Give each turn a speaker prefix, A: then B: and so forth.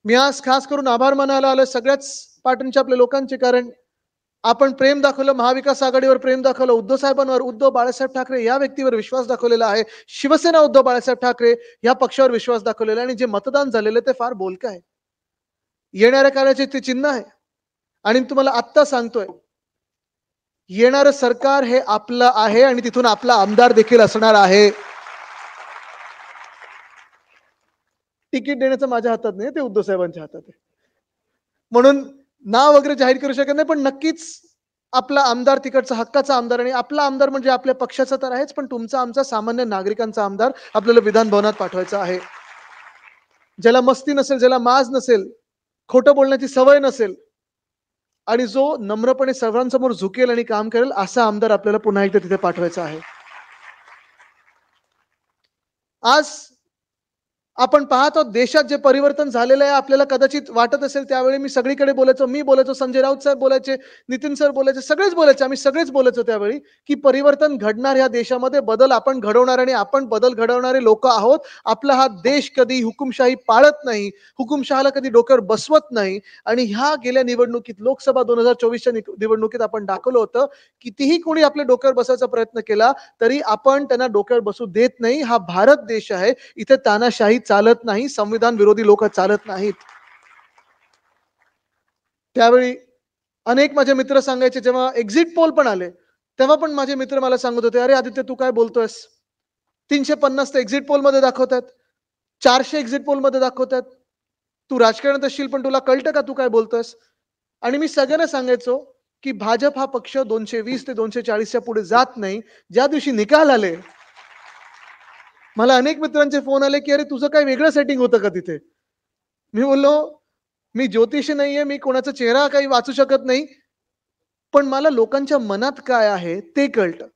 A: मी आज खास करून आभार मानायला आलो सगळ्याच पार्टींच्या आपल्या लोकांचे, कारण आपण प्रेम दाखवलं, महाविकास आघाडीवर प्रेम दाखवलं, उद्धव साहेबांवर, उद्धव बाळासाहेब ठाकरे या व्यक्तीवर विश्वास दाखवलेला आहे, शिवसेना उद्धव बाळासाहेब ठाकरे या पक्षावर विश्वास दाखवलेला आहे आणि जे मतदान झालेलं ते फार बोलकं आहे. येणाऱ्या काळाचे ते चिन्ह आहे. आणि मी तुम्हाला आत्ता सांगतोय, येणारं सरकार हे आपलं आहे आणि तिथून आपला आमदार देखील असणार आहे. तिकीट देण्याचं माझ्या हातात नाही, ते उद्धव साहेबांच्या हातात आहे. म्हणून नाव वगैरे जाहीर करू शकत नाही, पण नक्कीच आपला आमदार तिकडचा हक्काचा आमदार आणि आपला आमदार म्हणजे आपल्या पक्षाचा तर आहेच, पण तुमचा आमचा सामान्य नागरिकांचा आमदार आपल्याला विधान भवनात पाठवायचा आहे. ज्याला मस्ती नसेल, ज्याला माज नसेल, खोटं बोलण्याची सवय नसेल आणि जो नम्रपणे सर्वांसमोर झुकेल आणि काम करेल, असा आमदार आपल्याला पुन्हा एकदा तिथे पाठवायचा आहे. आज आपण पाहतो देशात जे परिवर्तन झालेलं आहे आपल्याला कदाचित वाटत असेल त्यावेळी मी सगळीकडे बोलायचो, मी बोलायचो, संजय राऊत साहेब बोलायचे, नितीन सर बोलायचे, सगळेच बोलायचे, आम्ही सगळेच बोलायचो त्यावेळी, की परिवर्तन घडणार ह्या देशामध्ये, बदल आपण घडवणार आणि आपण बदल घडवणारे लोक आहोत. आपला हा देश कधी हुकुमशाही पाळत नाही, हुकुमशहाला कधी डोक्यावर बसवत नाही आणि ह्या गेल्या निवडणुकीत लोकसभा 2024च्या निवडणुकीत आपण दाखवलं होतं, कितीही कोणी आपल्या डोक्यावर बसायचा प्रयत्न केला तरी आपण त्यांना डोक्यावर बसू देत नाही. हा भारत देश आहे, इथे तानाशाही चालत नाही, संविधान विरोधी लोक चालत नाहीत. त्यावेळी अनेक माझे मित्र सांगायचे, जेव्हा एक्झिट पोल पण आले, तेव्हा पण माझे मित्र मला सांगत होते, "अरे आदित्य तू काय बोलतोयस? 350 तर एक्झिट पोलमध्ये दाखवतात. 400 एक्झिट पोलमध्ये दाखवतात. तू राजकारणात असशील पण तुला कळतं का तू काय बोलतोयस?" आणि मी सगळ्यांना सांगायचो, की भाजप हा पक्ष 220 ते 240च्या पुढे जात नाही. ज्या दिवशी निकाल आले, मला अनेक मित्रांचे फोन आले, की "अरे तुझं काही वेगळं सेटिंग होतं का तिथे?" मी बोललो, "मी ज्योतिषी नाहीये, मी कोणाचा चेहरा काही वाचू शकत नाही. पण मला लोकांच्या मनात काय आहे ते कळतं."